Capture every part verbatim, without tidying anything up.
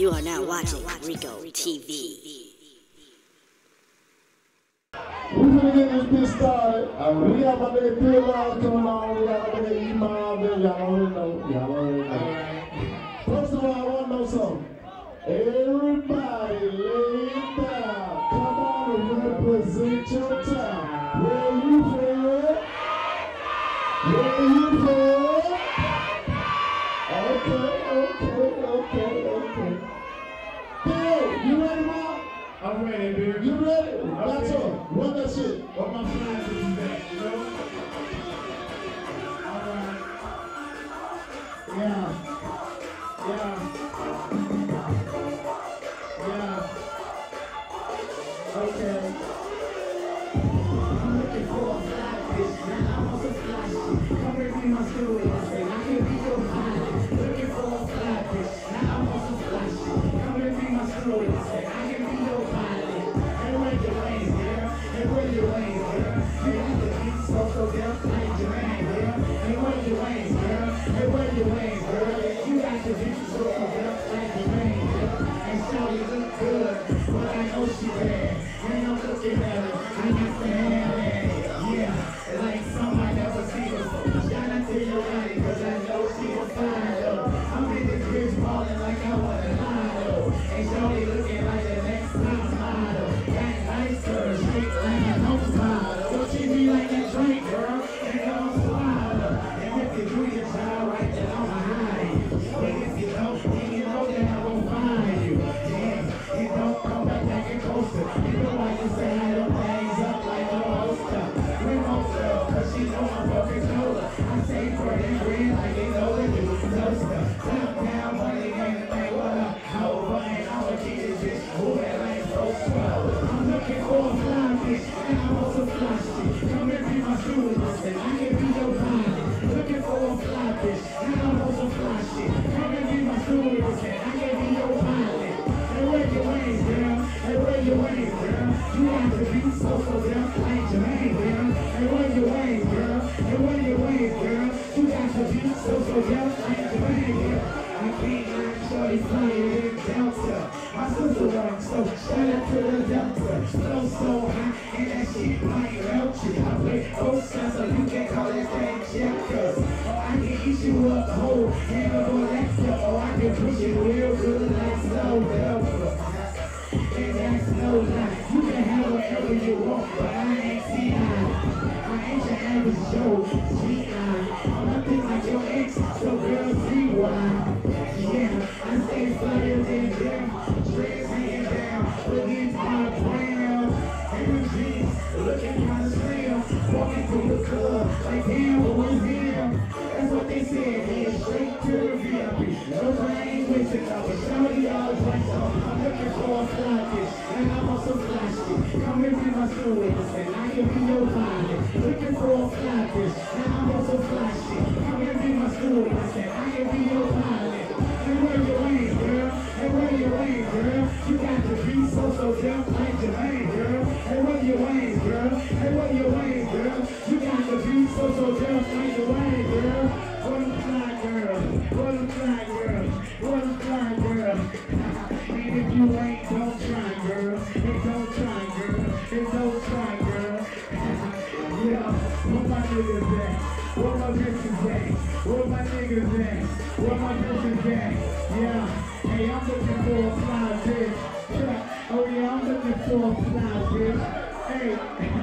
You are now watching Rico T V. We're gonna get this started. Uh, we have a nigga Bill Laws coming on. We got a nigga Iman there. Y'all already know. Y'all already know. First of all, I want to know something. Everybody lay it down. Come on and represent your town. Where you from? Where you from? Okay, okay, okay, okay. Bill, you ready, man? I'm ready, dude. You ready? I'm That's ready. all. Run that shit. What my plans is back, you know? Alright. Yeah. Yeah. Yeah. Okay. I'm looking for a fly bitch, man. I want some fly shit. Come and be my story and say, I can be your pilot. Looking for a fly bitch, now I want some fly shit. Come and be my story and say, I can be your pilot. Hey, where your lanes, girl? Hey, where your lanes, girl? You got the beat so so damn like Jermaine, girl. Hey, where your lanes, girl? Hey, where your lanes, girl? You got the beat so so damn like Jermaine, girl. And Shawty look good, but I know she bad. And I'm looking at her, I used to have that. Yeah, like somebody never seen her. Shout out to your lady, cause I know she was fine, though. I'm in this bitch ballin' like I wanna lie, though. And Shawty looking like the next top model. That nice girl, shake like a home model. Don't she be like that drink, girl? And don't swallow. And if you do your job right, then I'ma hide you. But if you don't, then you know that I won't find you. Yeah, you don't come back like a coaster. You know why you say I don't things up like a poster. We won't girl, cause she know I'm fucking colder. I say pretty green like they know they do toaster. Top down, money, ain't a thing, what up? How fine, I'm a kid, bitch. Who that ain't so swell? I'm looking for a fly bitch, and I want some fly shit. Come and be my student, and I can be your pilot. Looking for a fly bitch, and I want some fly shit. Come and be my student, and I can be your pilot. Hey, where your wings, girl? Hey, where your wings, girl? You have to be so so damn like Jermaine, girl. Hey, where your wings, girl? Hey, where your wings, girl? You got to be so so damn like Jermaine, girl. I can't like shorty flying in Delta. My sister works, so shout out to the Delta. Flow so hot, and that shit might melt you. I play both sides, so you can call that thing checkers. Or I can eat you up whole, and a Alexa. Or I can push it real good like Snow Delta. And that's no lie. You can have whatever you want, but I ain't C I. I ain't your average Joe, G I. I'm nothing like your ex, so girl, see why. Yeah, I stay flyer than them. Dreads hanging down, looking my brown. And jeans, looking kinda slim. Walking through the club, like damn, what was him? That's what they said, head straight to the V I P. No brain wasting up, but shawty all like so. I'm looking for a fly bitch, and I'm on some fly shit. Come and be my student, and I can be your pilot. Looking for a fly bitch, and I'm on some fly shit. Come and be my student, and I can be your pilot. Hey, where your wings, girl? Hey, where your wings, girl? You got to be so so damn like Jermaine, girl. Hey, where your wings, girl? Hey, where your wings, girl? You got to be so so damn like Jermaine, girl. What a fly girl, what a fly girl, what a fly girl. And if you ain't, don't try, girl. And don't try, girl. And don't try, girl. Yeah, where my niggas at? Where my bitches at? Where my niggas at? Where my bitches at? Yeah, hey, I'm looking for a fly bitch. Yeah. Oh yeah, I'm looking for a fly bitch. Hey,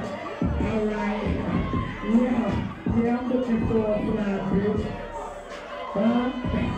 alright. Yeah, yeah, I'm looking for a fly bitch. Huh?